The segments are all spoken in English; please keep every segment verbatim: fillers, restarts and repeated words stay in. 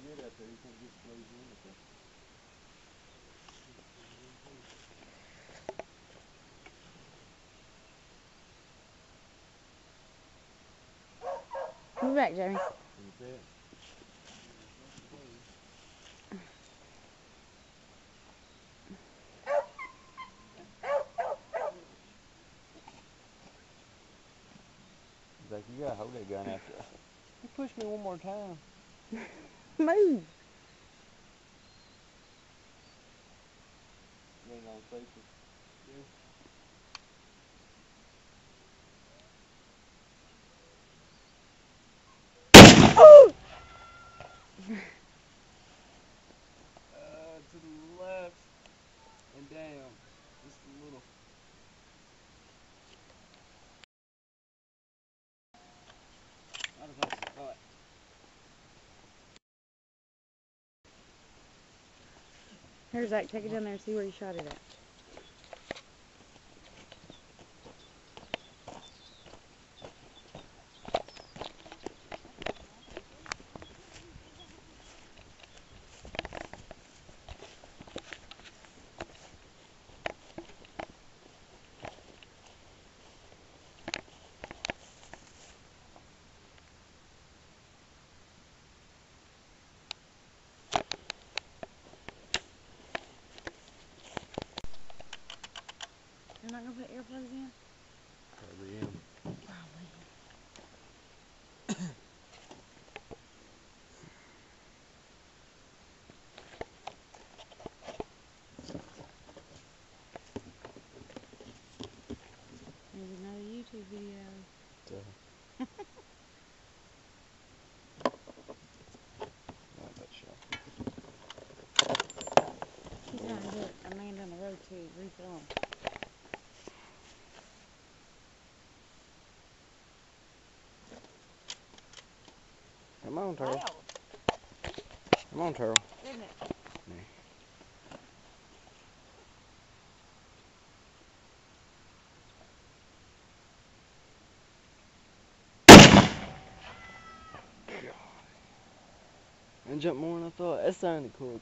good out there. You can't just close in with that. Move back, Jamie. You bet. Like, you gotta hold that gun after. You push me one more time. Move. You ain't gonna face it. Yeah. Oh! Uh, to the left and down. Just a little. Not as much as I thought. Here, Zach, take it down there and see where you shot it at. You're not going to put earplugs in? Probably am. Probably. There's another YouTube video. So. Not that shot. He's trying to get a man down the road to refill him. Come on, Turtle. Wow. Come on, Turtle. Isn't it? Yeah. And jump more than I thought. That sounded cool.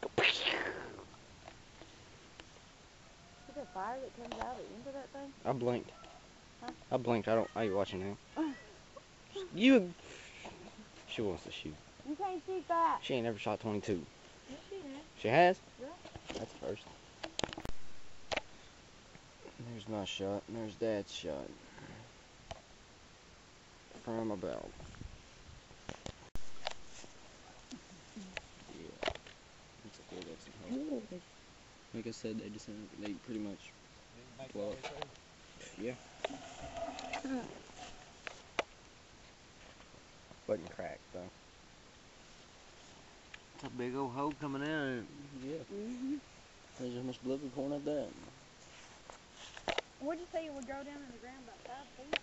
Is there fire that comes out at the end of that thing? I blinked. Huh? I blinked. I don't. I ain't watching now. You. She wants to shoot. You can't shoot that. She ain't never shot twenty-two. Yes, she has. She has? Yeah. That's first. There's my shot. And there's Dad's shot. From about. Yeah. That's a good exit. Like I said, they just they pretty much blow up. Yeah. Wasn't cracked though. It's a big old hole coming in. Yeah. Mm-hmm. There's how much blood we pouring at that. What'd you say it would go down in the ground about five feet?